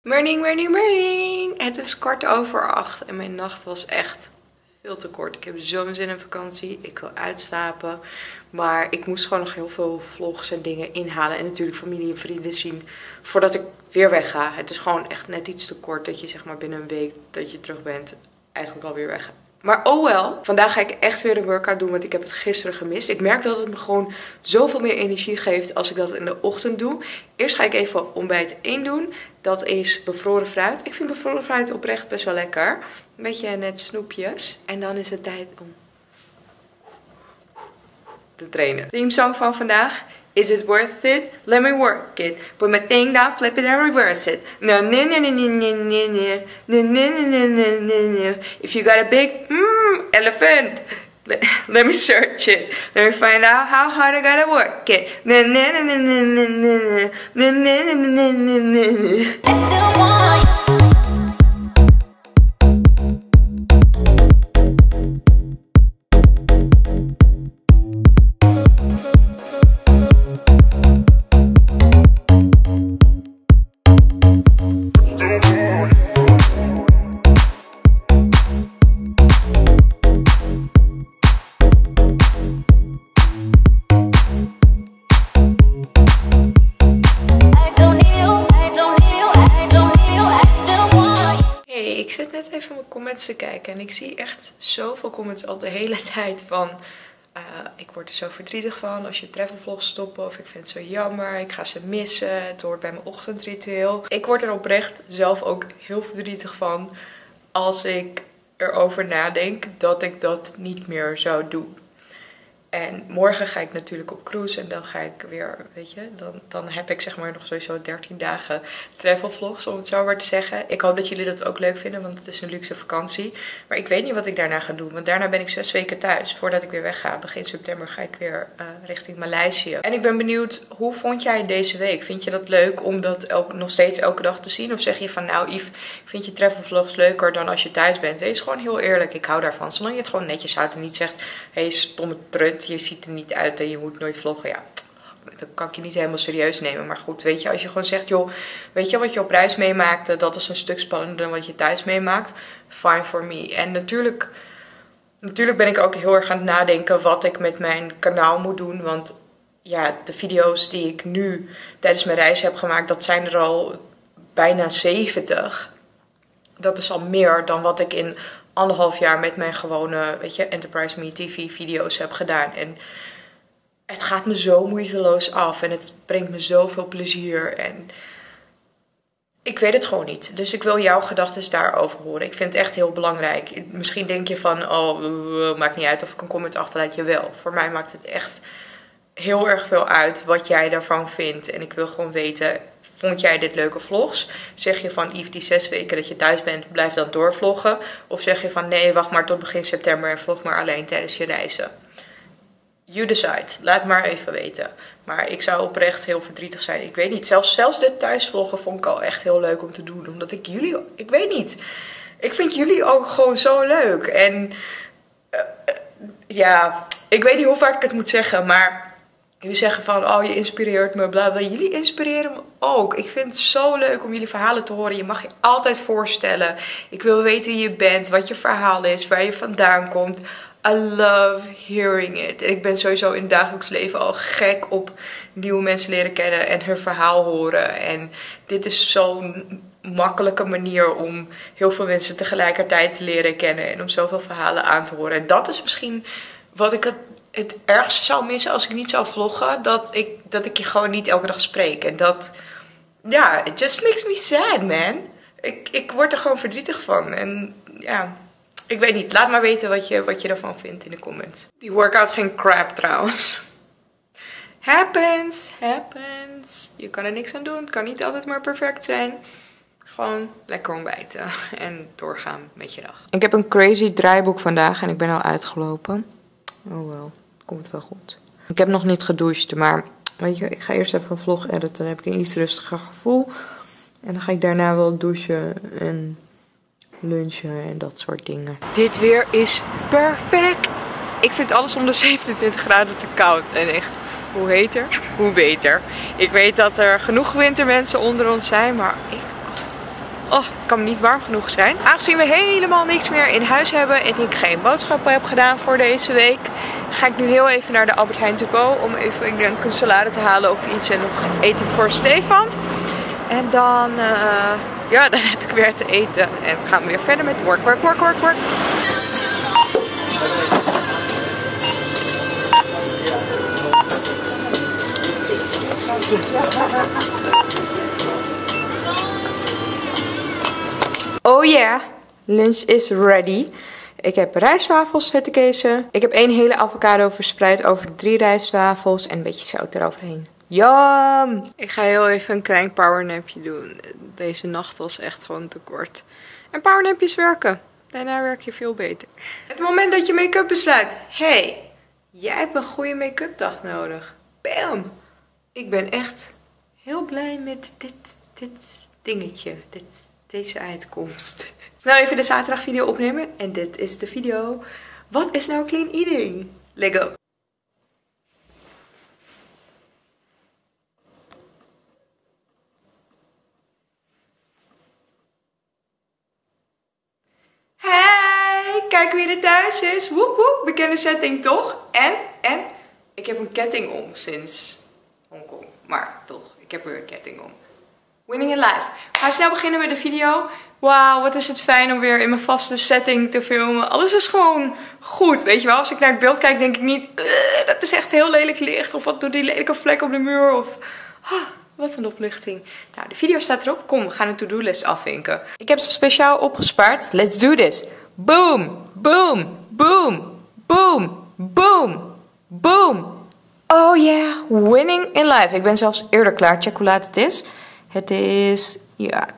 Morning, morning, morning! Het is 7:15 en mijn nacht was echt veel te kort. Ik heb zo'n zin in vakantie. Ik wil uitslapen. Maar ik moest gewoon nog heel veel vlogs en dingen inhalen. En natuurlijk familie en vrienden zien voordat ik weer wegga. Het is gewoon echt net iets te kort dat je zeg maar binnen een week dat je terug bent eigenlijk alweer weggaat. Maar oh wel, vandaag ga ik echt weer een workout doen, want ik heb het gisteren gemist. Ik merk dat het me gewoon zoveel meer energie geeft als ik dat in de ochtend doe. Eerst ga ik even ontbijt 1 doen. Dat is bevroren fruit. Ik vind bevroren fruit oprecht best wel lekker. Een beetje net snoepjes. En dan is het tijd om te trainen. Theme song van vandaag. Is it worth it? Let me work it. Put my thing down, flip it and reverse it. No, no, no, no, no, no, no, no, no, no, no, no, no, no. If you got a big elephant, let me search it. Let me find out how hard I gotta work it. No, no, no, no, no, no, no, no, no, no, no, no, no. I still want you. Ik zit net even mijn comments te kijken en ik zie echt zoveel comments al de hele tijd van ik word er zo verdrietig van als je travelvlogs stoppen of ik vind het zo jammer, ik ga ze missen, het hoort bij mijn ochtendritueel. Ik word er oprecht zelf ook heel verdrietig van als ik erover nadenk dat ik dat niet meer zou doen. En morgen ga ik natuurlijk op cruise en dan ga ik weer, weet je, dan heb ik zeg maar nog sowieso 13 dagen travelvlogs, om het zo maar te zeggen. Ik hoop dat jullie dat ook leuk vinden, want het is een luxe vakantie. Maar ik weet niet wat ik daarna ga doen, want daarna ben ik 6 weken thuis. Voordat ik weer wegga, begin september, ga ik weer richting Maleisië. En ik ben benieuwd, hoe vond jij deze week? Vind je dat leuk om dat nog steeds elke dag te zien? Of zeg je van, nou Yves, vind je travelvlogs leuker dan als je thuis bent? Wees gewoon heel eerlijk, ik hou daarvan. Zolang je het gewoon netjes houdt en niet zegt, hé stomme trut, je ziet er niet uit en je moet nooit vloggen. Ja, dan kan ik je niet helemaal serieus nemen. Maar goed, weet je, als je gewoon zegt, joh, weet je wat je op reis meemaakte, dat is een stuk spannender dan wat je thuis meemaakt. Fine for me. En natuurlijk ben ik ook heel erg aan het nadenken wat ik met mijn kanaal moet doen. Want ja, de video's die ik nu tijdens mijn reis heb gemaakt, dat zijn er al bijna 70. Dat is al meer dan wat ik in 1,5 jaar met mijn gewone, weet je, Enterprise Me TV video's heb gedaan. En het gaat me zo moeiteloos af en het brengt me zoveel plezier en ik weet het gewoon niet. Dus ik wil jouw gedachten daarover horen. Ik vind het echt heel belangrijk. Misschien denk je van, oh, maakt niet uit of ik een comment achterlaat. Je wel. Voor mij maakt het echt heel erg veel uit wat jij daarvan vindt. En ik wil gewoon weten, vond jij dit leuke vlogs? Zeg je van, Yves, die 6 weken dat je thuis bent, blijf dan doorvloggen? Of zeg je van, nee, wacht maar tot begin september en vlog maar alleen tijdens je reizen? You decide. Laat maar even weten. Maar ik zou oprecht heel verdrietig zijn. Ik weet niet. Zelfs dit thuisvloggen vond ik al echt heel leuk om te doen. Omdat ik jullie, ik weet niet. Ik vind jullie ook gewoon zo leuk. En ja, ik weet niet hoe vaak ik het moet zeggen, maar jullie zeggen van, oh, je inspireert me, bla bla. Jullie inspireren me ook. Ik vind het zo leuk om jullie verhalen te horen. Je mag je altijd voorstellen. Ik wil weten wie je bent, wat je verhaal is, waar je vandaan komt. I love hearing it. En ik ben sowieso in het dagelijks leven al gek op nieuwe mensen leren kennen en hun verhaal horen. En dit is zo'n makkelijke manier om heel veel mensen tegelijkertijd te leren kennen en om zoveel verhalen aan te horen. En dat is misschien wat ik het ergste zou missen als ik niet zou vloggen. Dat ik je gewoon niet elke dag spreek. En dat, ja, it just makes me sad, man. Ik word er gewoon verdrietig van. En ja, ik weet niet. Laat maar weten wat je ervan vindt in de comments. Die workout ging crap trouwens. Happens. Je kan er niks aan doen. Het kan niet altijd maar perfect zijn. Gewoon lekker ontbijten en doorgaan met je dag. Ik heb een crazy draaiboek vandaag en ik ben al uitgelopen. Oh wel, komt het wel goed. Ik heb nog niet gedoucht, maar weet je, ik ga eerst even een vlog editen. Dan heb ik een iets rustiger gevoel. En dan ga ik daarna wel douchen en lunchen en dat soort dingen. Dit weer is perfect. Ik vind alles om de 27 graden te koud. En echt, hoe heter, hoe beter. Ik weet dat er genoeg wintermensen onder ons zijn, maar Oh, het kan me niet warm genoeg zijn. Aangezien we helemaal niks meer in huis hebben en ik geen boodschappen heb gedaan voor deze week, ga ik nu heel even naar de Albert Heijn to go om even, ik denk, een salade te halen of iets en nog eten voor Stefan. En dan, ja, dan heb ik weer te eten en gaan we weer verder met work. Oh yeah, lunch is ready. Ik heb rijstwafels huttenkezen. Ik heb 1 hele avocado verspreid over de 3 rijstwafels en een beetje zout eroverheen. Yum! Ik ga heel even een klein powernapje doen. Deze nacht was echt gewoon te kort. En powernapjes werken. Daarna werk je veel beter. Het moment dat je make-up besluit. Hey, jij hebt een goede make-up dag nodig. Bam! Ik ben echt heel blij met dit dingetje. Deze uitkomst. Snel even de zaterdag video opnemen. En dit is de video. Wat is nou clean eating? Let's go! Hey! Kijk wie er thuis is. Woep woep. Bekende setting toch? En? Ik heb een ketting om sinds Hongkong. Maar toch, ik heb er een ketting om. Winning in life. We gaan snel beginnen met de video. Wauw, wat is het fijn om weer in mijn vaste setting te filmen. Alles is gewoon goed, weet je wel. Als ik naar het beeld kijk, denk ik niet, dat is echt heel lelijk licht. Of wat doet die lelijke vlek op de muur. Of, wat een opluchting. Nou, de video staat erop. Kom, we gaan een to-do-list afvinken. Ik heb ze speciaal opgespaard. Let's do this. Boom, boom, boom, boom, boom, boom. Oh yeah, winning in life. Ik ben zelfs eerder klaar. Check hoe laat het is. Het is, ja,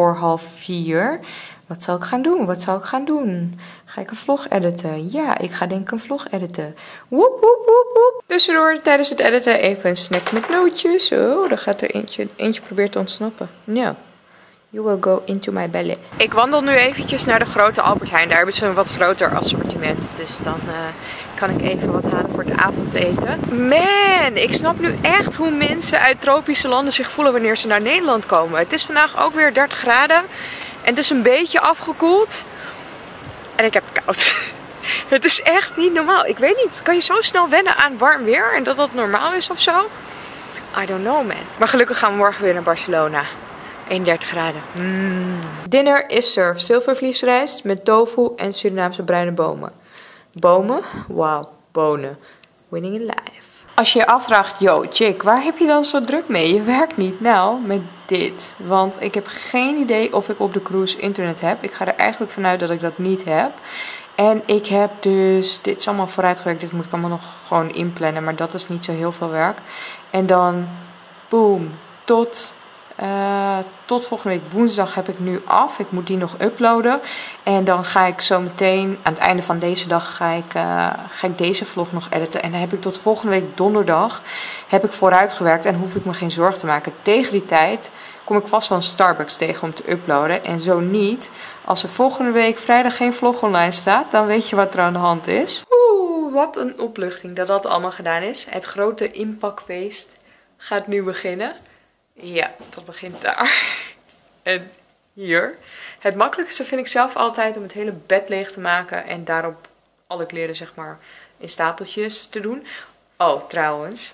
3:45. Wat zal ik gaan doen? Ga ik een vlog editen? Ja, ik ga denk ik een vlog editen. Woep, woep, woep, woep. Tussendoor tijdens het editen even een snack met nootjes. Oh, daar gaat er eentje probeert te ontsnappen. No. You will go into my belly. Ik wandel nu eventjes naar de grote Albert Heijn. Daar hebben ze een wat groter assortiment. Dus dan kan ik even wat halen voor het avondeten. Man, ik snap nu echt hoe mensen uit tropische landen zich voelen wanneer ze naar Nederland komen. Het is vandaag ook weer 30 graden. En het is een beetje afgekoeld. En ik heb het koud. Het is echt niet normaal. Ik weet niet, kan je zo snel wennen aan warm weer? En dat dat normaal is of zo? I don't know, man. Maar gelukkig gaan we morgen weer naar Barcelona. 31 graden. Dinner is served. Zilvervliesrijst met tofu en Surinaamse bruine bomen. Bomen? Wauw, bonen. Winning in life. Als je je afvraagt, yo chick, waar heb je dan zo druk mee? Je werkt niet. Nou, met dit. Want ik heb geen idee of ik op de cruise internet heb. Ik ga er eigenlijk vanuit dat ik dat niet heb. En ik heb dus, dit is allemaal vooruitgewerkt. Dit moet ik allemaal nog gewoon inplannen. Maar dat is niet zo heel veel werk. En dan, boom, tot volgende week woensdag heb ik nu af. Ik moet die nog uploaden. En dan ga ik zo meteen, aan het einde van deze dag, ga ik deze vlog nog editen. En dan heb ik tot volgende week donderdag heb ik vooruitgewerkt. En hoef ik me geen zorgen te maken. Tegen die tijd kom ik vast wel een Starbucks tegen om te uploaden. En zo niet, als er volgende week vrijdag geen vlog online staat, dan weet je wat er aan de hand is. Oeh, wat een opluchting dat dat allemaal gedaan is. Het grote inpakfeest gaat nu beginnen. Ja, dat begint daar. En hier. Het makkelijkste vind ik zelf altijd om het hele bed leeg te maken. En daarop alle kleren zeg maar in stapeltjes te doen. Oh, trouwens.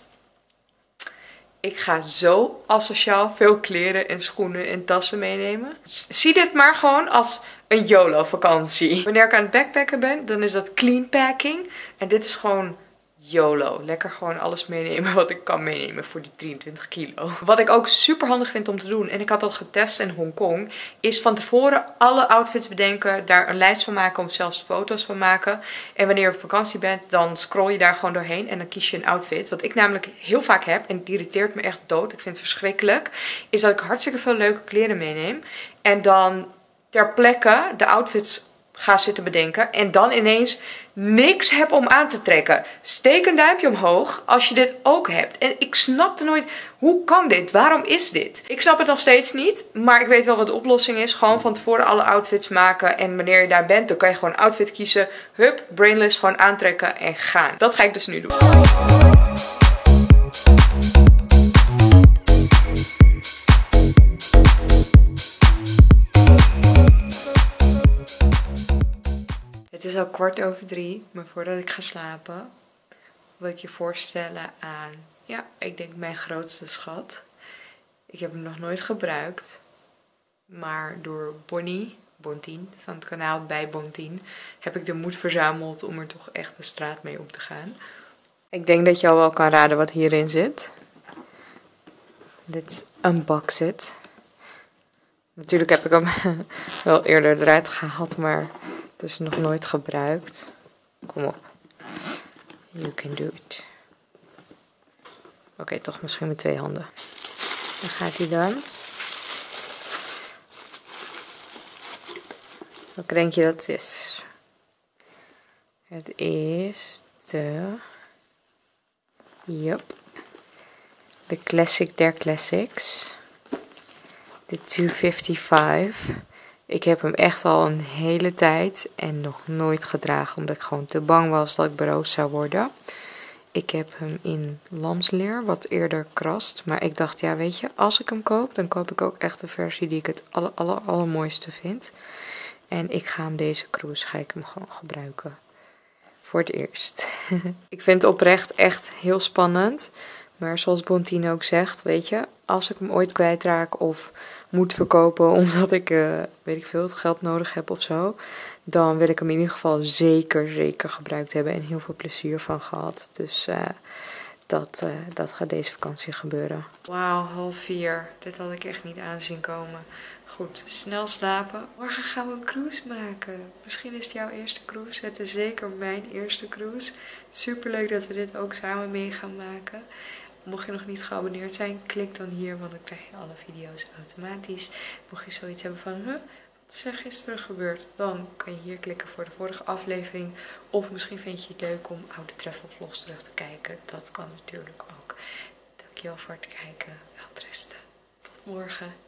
Ik ga zo asociaal veel kleren en schoenen en tassen meenemen. Zie dit maar gewoon als een YOLO-vakantie. Wanneer ik aan het backpacken ben, dan is dat clean packing. En dit is gewoon YOLO. Lekker gewoon alles meenemen wat ik kan meenemen voor die 23 kilo. Wat ik ook super handig vind om te doen, en ik had dat getest in Hongkong, is van tevoren alle outfits bedenken, daar een lijst van maken of zelfs foto's van maken. En wanneer je op vakantie bent, dan scroll je daar gewoon doorheen en dan kies je een outfit. Wat ik namelijk heel vaak heb, en het irriteert me echt dood, ik vind het verschrikkelijk, is dat ik hartstikke veel leuke kleren meeneem. En dan ter plekke de outfits ga zitten bedenken en dan ineens niks heb om aan te trekken. Steek een duimpje omhoog als je dit ook hebt. En ik snapte nooit, hoe kan dit? Waarom is dit? Ik snap het nog steeds niet, maar ik weet wel wat de oplossing is. Gewoon van tevoren alle outfits maken en wanneer je daar bent, dan kan je gewoon een outfit kiezen. Hup, brainless, gewoon aantrekken en gaan. Dat ga ik dus nu doen. is al 2:15, maar voordat ik ga slapen wil ik je voorstellen aan, ja, ik denk mijn grootste schat. Ik heb hem nog nooit gebruikt, maar door Bontien van het kanaal bij Bontien heb ik de moed verzameld om er toch echt de straat mee op te gaan. Ik denk dat je al wel kan raden wat hierin zit. Dit unbox it. Natuurlijk heb ik hem wel eerder eruit gehaald, maar dus nog nooit gebruikt. Kom op. You can do it. Oké, toch misschien met 2 handen. Daar gaat hij dan. Welke denk je dat het is? Het is de... Yup. De classic der classics. De 255. Ik heb hem echt al een hele tijd en nog nooit gedragen, omdat ik gewoon te bang was dat ik beroofd zou worden. Ik heb hem in lamsleer, wat eerder krast. Maar ik dacht, ja weet je, als ik hem koop, dan koop ik ook echt de versie die ik het allermooiste vind. En ik ga hem deze cruise, ga ik hem gewoon gebruiken. Voor het eerst. Ik vind het oprecht echt heel spannend. Maar zoals Bontien ook zegt, weet je, als ik hem ooit kwijtraak of moet verkopen omdat ik, weet ik veel, het geld nodig heb of zo, dan wil ik hem in ieder geval zeker gebruikt hebben en heel veel plezier van gehad. Dus dat gaat deze vakantie gebeuren. Wauw, 3:30. Dit had ik echt niet aanzien komen. Goed, snel slapen. Morgen gaan we een cruise maken. Misschien is het jouw eerste cruise. Het is zeker mijn eerste cruise. Superleuk dat we dit ook samen mee gaan maken. Mocht je nog niet geabonneerd zijn, klik dan hier, want dan krijg je alle video's automatisch. Mocht je zoiets hebben van, wat is er gisteren gebeurd? Dan kan je hier klikken voor de vorige aflevering. Of misschien vind je het leuk om oude travel vlogs terug te kijken. Dat kan natuurlijk ook. Dankjewel voor het kijken. Welterusten. Tot morgen.